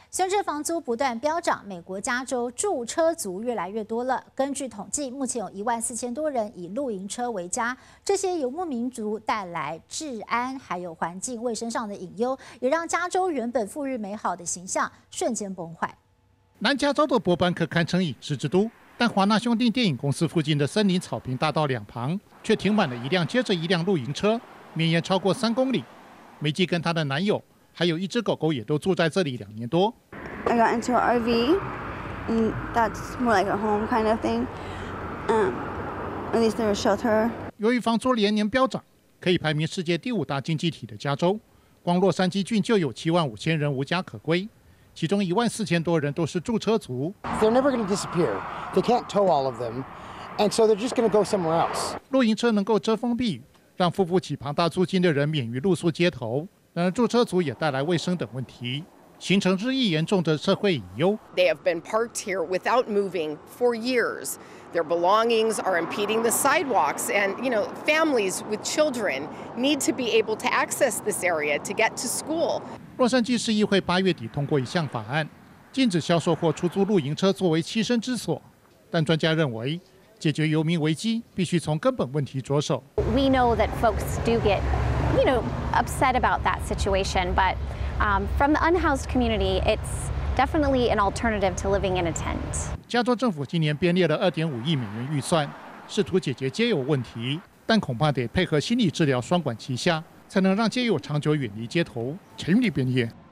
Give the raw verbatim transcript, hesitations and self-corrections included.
随着房租不断飙涨，美国加州驻车族越来越多了。根据统计，目前有一万四千多人以露营车为家。这些游牧民族带来治安还有环境卫生上的隐忧，也让加州原本富裕美好的形象瞬间崩坏。 南加州的伯班克堪称饮食之都，但华纳兄弟电影公司附近的森林草坪大道两旁，却停满了一辆接着一辆露营车，绵延超过三公里。梅基跟她的男友，还有一只狗狗也都住在这里两年多。 I got into an R V, and that's more like a home kind of thing. Um, at least there's shelter. 由于房租连年飙涨，可以排名世界第五大经济体的加州，光洛杉矶郡就有七万五千人无家可归，其中一万四千多人都是驻车族。 They're never going to disappear. They can't tow all of them, and so they're just going to go somewhere else. 露营车能够遮风避雨，让付不起庞大租金的人免于露宿街头。然而，驻车族也带来卫生等问题，形成日益严重的社会隐忧。 They have been parked here without moving for years. Their belongings are impeding the sidewalks, and you know, families with children need to be able to access this area to get to school. 洛杉矶市议会八月底通过一项法案，禁止销售或出租露营车作为栖身之所。但专家认为，解决游民危机必须从根本问题着手。 We know that folks do get, you know, upset about that situation, but um, from the unhoused community, it's definitely an alternative to living in a tent. 加州政府今年编列了二点五亿美元预算，试图解决街友问题，但恐怕得配合心理治疗双管齐下，才能让街友长久远离街头。陈玉丽编译。